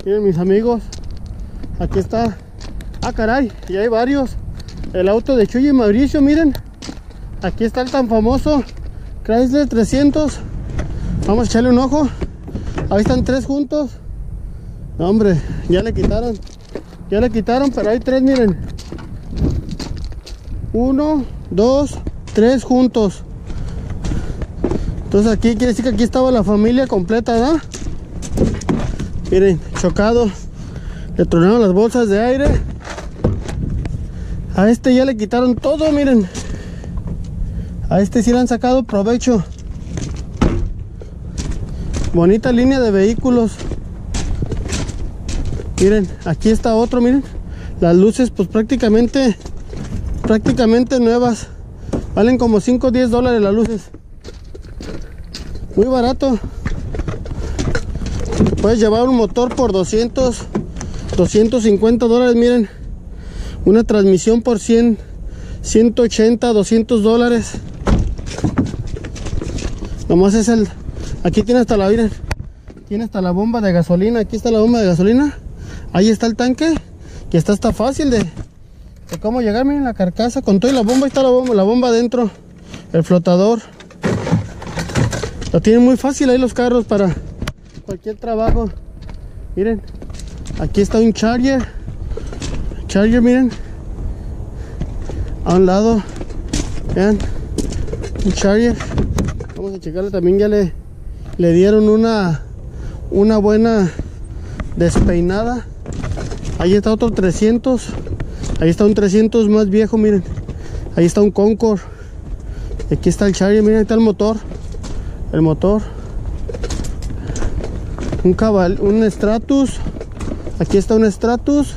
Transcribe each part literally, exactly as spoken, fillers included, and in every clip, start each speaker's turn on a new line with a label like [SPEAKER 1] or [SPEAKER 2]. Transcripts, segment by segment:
[SPEAKER 1] Miren mis amigos, aquí está. Ah, caray, y hay varios. El auto de Chuy y Mauricio, miren. Aquí está el tan famoso Chrysler trescientos. Vamos a echarle un ojo. Ahí están tres juntos. No, hombre, ya le quitaron. Ya le quitaron, pero hay tres, miren. Uno, dos, tres juntos. Entonces aquí quiere decir que aquí estaba la familia completa, ¿verdad? Miren, chocado. Le tronaron las bolsas de aire. A este ya le quitaron todo, miren. A este sí le han sacado provecho. Bonita línea de vehículos. Miren, aquí está otro, miren. Las luces pues prácticamente Prácticamente nuevas. Valen como cinco o diez dólares las luces. Muy barato. Puedes llevar un motor por doscientos, doscientos cincuenta dólares, miren. Una transmisión por cien, ciento ochenta, doscientos dólares. Nomás es el... Aquí tiene hasta la... Miren, tiene hasta la bomba de gasolina. Aquí está la bomba de gasolina. Ahí está el tanque. Que está hasta fácil de... de cómo llegar, miren la carcasa. Con todo y la bomba, ahí está la bomba. La bomba adentro. El flotador. Lo tienen muy fácil ahí los carros para cualquier trabajo. Miren. Aquí está un Charger. Charger, miren. A un lado. Vean. Un Charger. Vamos a checarle. También ya le, le dieron una, una buena despeinada. Ahí está otro trescientos. Ahí está un trescientos más viejo, miren. Ahí está un Concord. Aquí está el Charger, miren, ahí está el motor. El motor. Un cabal, un Stratus. Aquí está un Stratus.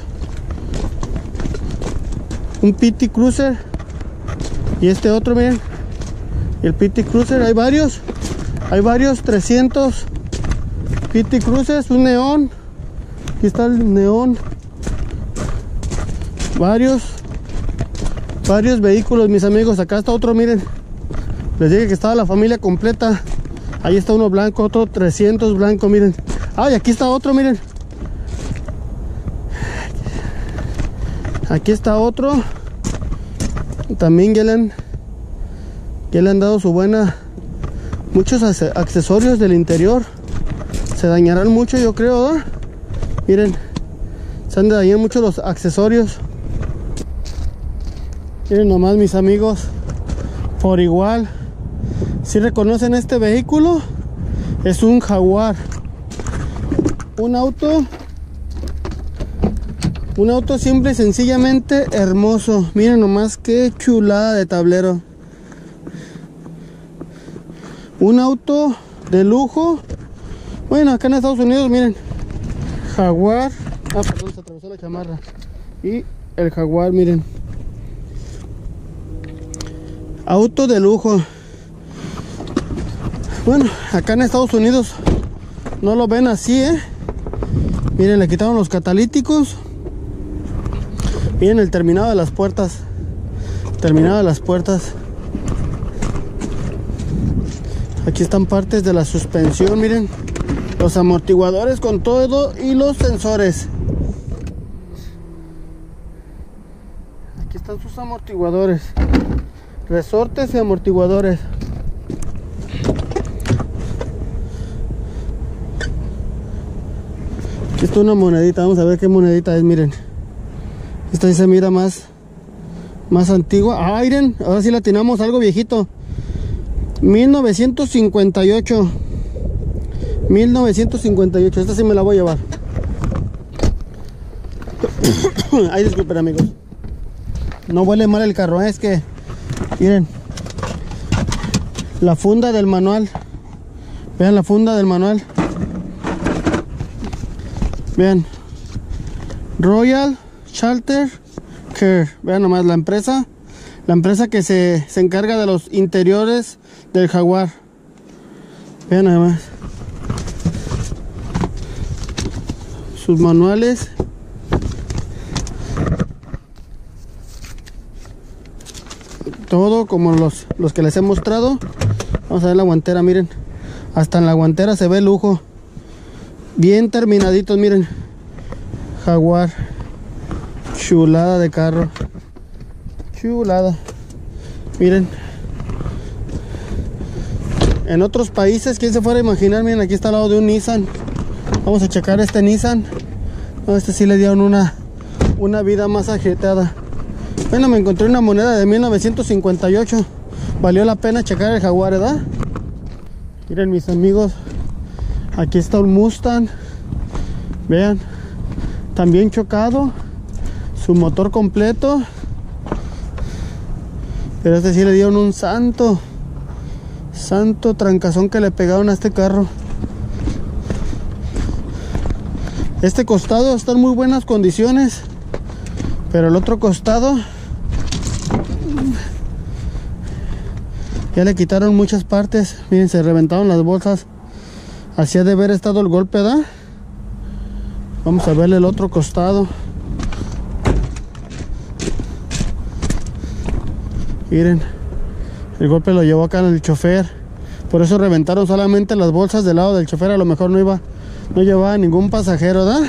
[SPEAKER 1] Un P T Cruiser. Y este otro, miren. Y el P T Cruiser, hay varios. Hay varios trescientos P T Cruisers, un neón. Aquí está el neón. Varios. Varios vehículos, mis amigos. Acá está otro, miren. Les dije que estaba la familia completa. Ahí está uno blanco, otro trescientos blanco, miren. Ah, y aquí está otro, miren. Aquí está otro. También ya le han, ya le han dado su buena. Muchos accesorios del interior. Se dañarán mucho, yo creo, ¿eh? Miren. Se han de dañar mucho los accesorios. Miren nomás, mis amigos. Por igual. Si reconocen este vehículo, es un Jaguar. Un auto. Un auto simple y sencillamente hermoso. Miren nomás qué chulada de tablero. Un auto de lujo. Bueno, acá en Estados Unidos, miren. Jaguar. Ah, perdón, se atravesó la chamarra. Y el Jaguar, miren. Auto de lujo. Bueno, acá en Estados Unidos no lo ven así, ¿eh? Miren, le quitaron los catalíticos. Miren el terminado de las puertas. Terminado de las puertas. Aquí están partes de la suspensión, miren. Los amortiguadores con todo y los sensores. Aquí están sus amortiguadores. Resortes y amortiguadores. Aquí está una monedita. Vamos a ver qué monedita es, miren. Esta sí se mira más Más antigua. Ah, miren, ahora sí la tenemos, algo viejito. mil novecientos cincuenta y ocho. mil novecientos cincuenta y ocho. Esta sí me la voy a llevar. Ay, disculpen, amigos. No huele mal el carro, ¿eh? Es que miren la funda del manual. Vean la funda del manual. Vean, Royal Charter Care. Vean nomás la empresa. La empresa que se, se encarga de los interiores del Jaguar. Vean nada más sus manuales. Todo como los, los que les he mostrado. Vamos a ver la guantera, miren. Hasta en la guantera se ve lujo. Bien terminaditos, miren. Jaguar. Chulada de carro. Chulada. Miren. En otros países, ¿quién se fuera a imaginar? Miren, aquí está al lado de un Nissan. Vamos a checar este Nissan. No, este sí le dieron una, una vida más agitada. Bueno, me encontré una moneda de mil novecientos cincuenta y ocho. Valió la pena checar el Jaguar, ¿verdad? Miren, mis amigos. Aquí está un Mustang. Vean. También chocado. Su motor completo. Pero este sí le dieron un santo Santo trancazón que le pegaron a este carro. Este costado está en muy buenas condiciones, pero el otro costado ya le quitaron muchas partes. Miren, se reventaron las bolsas. Así ha de haber estado el golpe, ¿verdad? Vamos a verle el otro costado. Miren, el golpe lo llevó acá el chofer. Por eso reventaron solamente las bolsas del lado del chofer. A lo mejor no iba, no llevaba ningún pasajero, ¿verdad?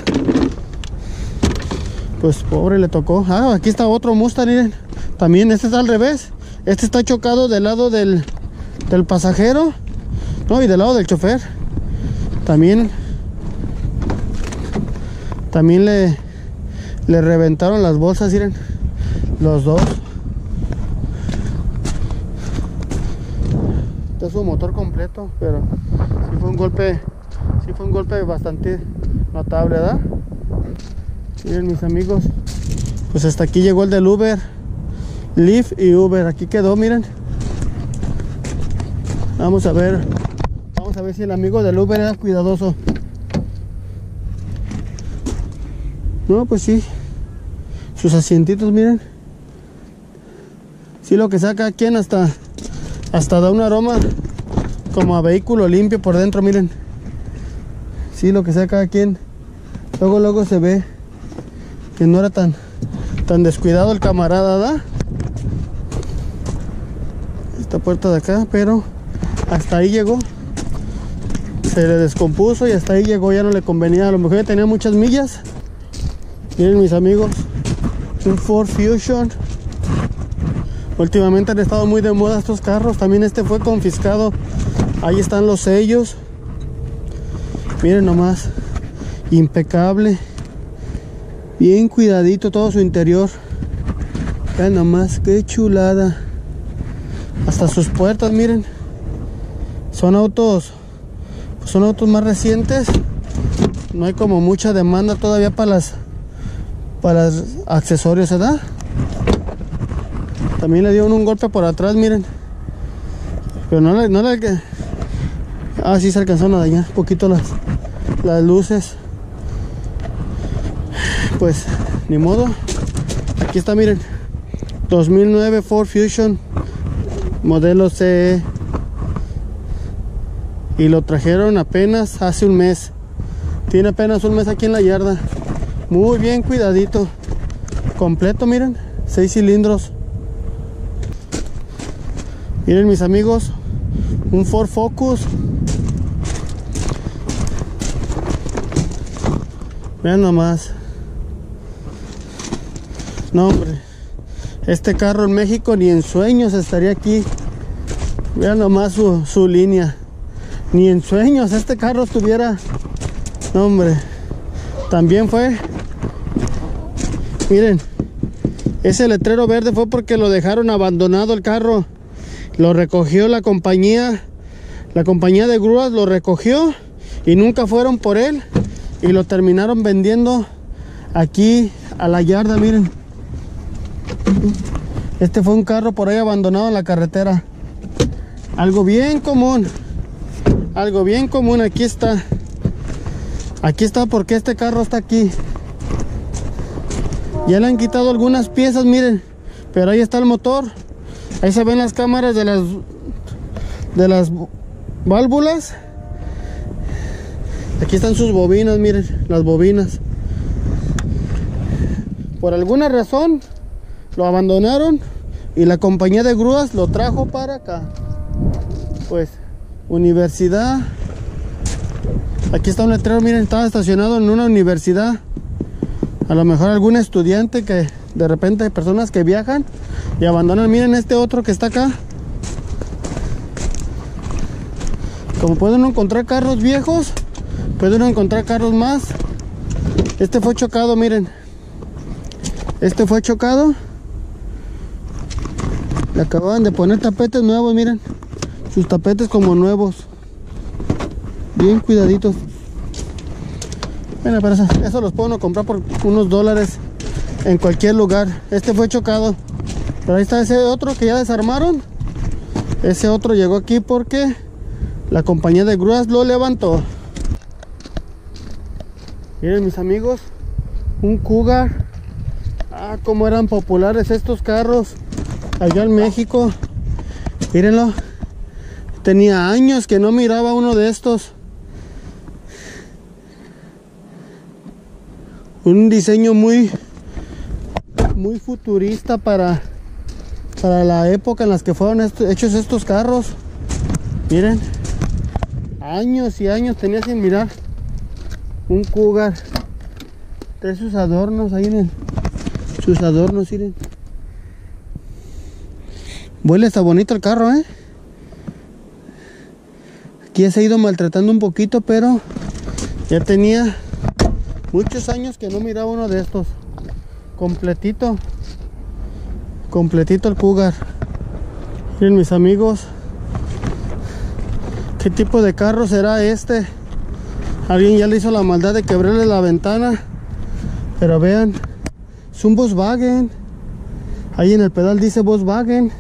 [SPEAKER 1] Pues pobre, le tocó. Ah, aquí está otro Mustang, miren. También este está al revés. Este está chocado del lado del, del pasajero. No, y del lado del chofer. También También le, le reventaron las bolsas, miren. Los dos. Este es su motor completo, pero sí fue un golpe, sí fue un golpe bastante notable, ¿verdad? Miren, mis amigos, pues hasta aquí llegó el del Uber, Lyft y Uber. Aquí quedó, miren. Vamos a ver, vamos a ver si el amigo del Uber era cuidadoso. No, pues sí, sus asientitos, miren. Sí, lo que saca quien hasta hasta da un aroma como a vehículo limpio por dentro, miren. Sí, lo que saca cada quien. Luego luego se ve que no era tan tan descuidado el camarada, ¿verdad? Esta puerta de acá, pero hasta ahí llegó. Se le descompuso y hasta ahí llegó, ya no le convenía. A lo mejor ya tenía muchas millas. Miren, mis amigos, un Ford Fusion. Últimamente han estado muy de moda estos carros. También este fue confiscado. Ahí están los sellos. Miren nomás. Impecable. Bien cuidadito todo su interior. Vean nomás, qué chulada. Hasta sus puertas, miren. Son autos, pues son autos más recientes. No hay como mucha demanda todavía para las para los accesorios, ¿verdad? También le dieron un golpe por atrás, miren. Pero no le... No le ah, sí se alcanzaron a dañar un poquito las, las luces. Pues, ni modo. Aquí está, miren. dos mil nueve Ford Fusion. Modelo C E. Y lo trajeron apenas hace un mes. Tiene apenas un mes aquí en la yarda. Muy bien cuidadito. Completo, miren. Seis cilindros. Miren, mis amigos, un Ford Focus. Vean nomás. No, hombre, este carro en México ni en sueños estaría aquí. Vean nomás su, su línea. Ni en sueños este carro estuviera. No, hombre. También fue. Miren, ese letrero verde fue porque lo dejaron abandonado el carro. Lo recogió la compañía, la compañía de grúas lo recogió y nunca fueron por él y lo terminaron vendiendo aquí a la yarda, miren. Este fue un carro por ahí abandonado en la carretera. Algo bien común, algo bien común, aquí está. Aquí está porque este carro está aquí. Ya le han quitado algunas piezas, miren, pero ahí está el motor. Ahí se ven las cámaras de las de las válvulas. Aquí están sus bobinas, miren, las bobinas. Por alguna razón lo abandonaron y la compañía de grúas lo trajo para acá. Pues, universidad. Aquí está un letrero, miren, estaba estacionado en una universidad. A lo mejor algún estudiante que de repente hay personas que viajan y abandonan. Miren este otro que está acá. Como pueden encontrar carros viejos, pueden encontrar carros más. Este fue chocado, miren. Este fue chocado. Le acaban de poner tapetes nuevos, miren. Sus tapetes como nuevos. Bien cuidaditos. Bueno, pero eso, eso los puedo comprar por unos dólares en cualquier lugar. Este fue chocado. Pero ahí está ese otro que ya desarmaron. Ese otro llegó aquí porque la compañía de grúas lo levantó. Miren, mis amigos, un Cougar. Ah, cómo eran populares estos carros allá en México. Mírenlo. Tenía años que no miraba uno de estos. Un diseño muy muy futurista para para la época en las que fueron est hechos estos carros. Miren, años y años tenía sin mirar un Cougar. Trae sus adornos ahí, miren. Sus adornos, miren. Huele está bonito el carro, eh. Aquí ya se ha ido maltratando un poquito, pero ya tenía muchos años que no miraba uno de estos. Completito. Completito el Cougar. Miren, mis amigos, ¿qué tipo de carro será este? Alguien ya le hizo la maldad de quebrarle la ventana. Pero vean, es un Volkswagen. Ahí en el pedal dice Volkswagen.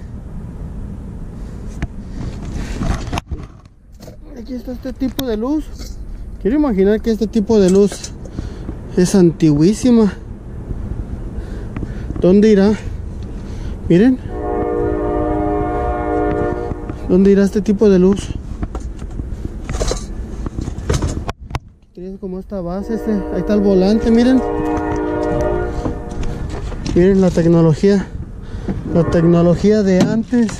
[SPEAKER 1] Aquí está este tipo de luz. Quiero imaginar que este tipo de luz es antiguísima. ¿Dónde irá? Miren. ¿Dónde irá este tipo de luz? Tiene como esta base, este. Ahí está el volante, miren. Miren la tecnología. La tecnología de antes.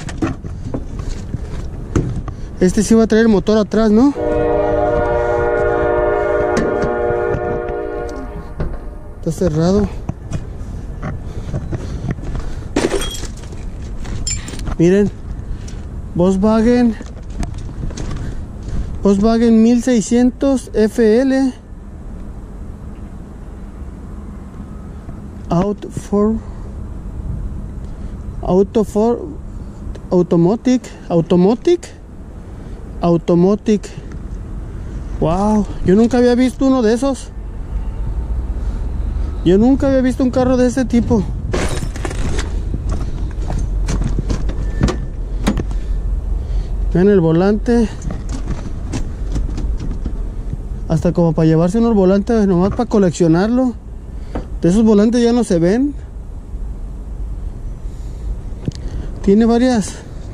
[SPEAKER 1] Este sí va a traer el motor atrás, ¿no? Está cerrado. Miren, Volkswagen Volkswagen mil seiscientos F L Auto for Auto for Automatic Automatic Automatic. Wow, yo nunca había visto uno de esos. Yo nunca había visto un carro de ese tipo. Vean el volante. Hasta como para llevarse unos volantes nomás para coleccionarlo. De esos volantes ya no se ven. Tiene varias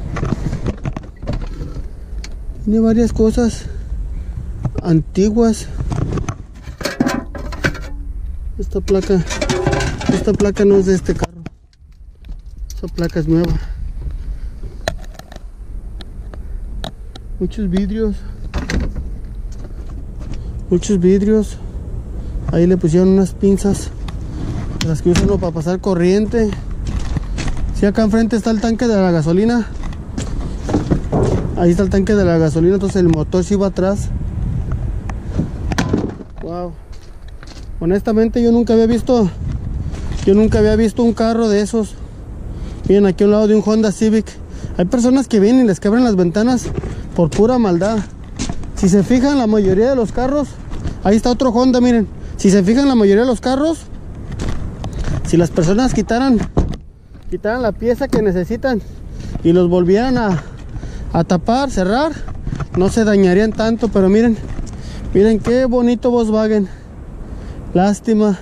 [SPEAKER 1] Tiene varias cosas antiguas. Esta placa Esta placa no es de este carro. Esta placa es nueva. Muchos vidrios. Muchos vidrios. Ahí le pusieron unas pinzas, las que usan para pasar corriente. Si acá enfrente está el tanque de la gasolina. Ahí está el tanque de la gasolina. Entonces el motor sí va atrás. Wow. Honestamente yo nunca había visto Yo nunca había visto un carro de esos. Miren, aquí a un lado de un Honda Civic. Hay personas que vienen y les quebran las ventanas por pura maldad. Si se fijan, la mayoría de los carros, ahí está otro Honda, miren. Si se fijan, la mayoría de los carros, si las personas quitaran Quitaran la pieza que necesitan y los volvieran a, a tapar, cerrar, no se dañarían tanto. Pero miren, miren qué bonito Volkswagen. Lástima.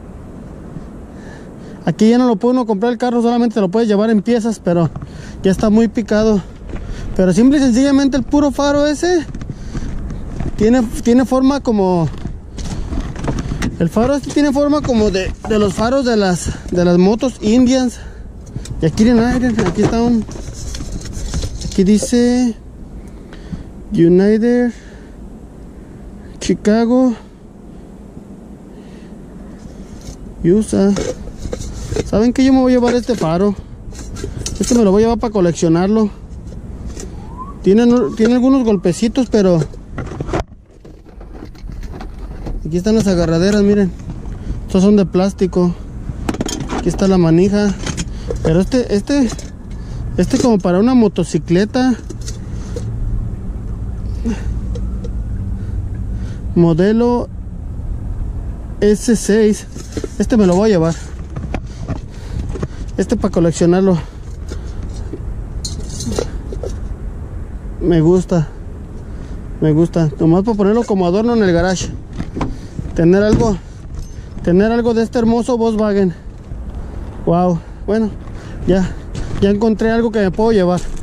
[SPEAKER 1] Aquí ya no lo puede uno comprar el carro, solamente lo puede llevar en piezas, pero ya está muy picado. Pero simple y sencillamente el puro faro ese tiene, tiene forma como... El faro este tiene forma como de, de los faros de las, de las motos Indians. Y aquí miren, aquí está un... Aquí dice United Chicago Y usa. ¿Saben qué? Yo me voy a llevar este faro. Este me lo voy a llevar para coleccionarlo. Tiene, tiene algunos golpecitos, pero... Aquí están las agarraderas, miren. Estos son de plástico. Aquí está la manija. Pero este, este... Este como para una motocicleta. Modelo ese seis. Este me lo voy a llevar. Este para coleccionarlo. Me gusta. Me gusta. Nomás para ponerlo como adorno en el garage. Tener algo. Tener algo de este hermoso Volkswagen. Wow. Bueno, ya. Ya encontré algo que me puedo llevar.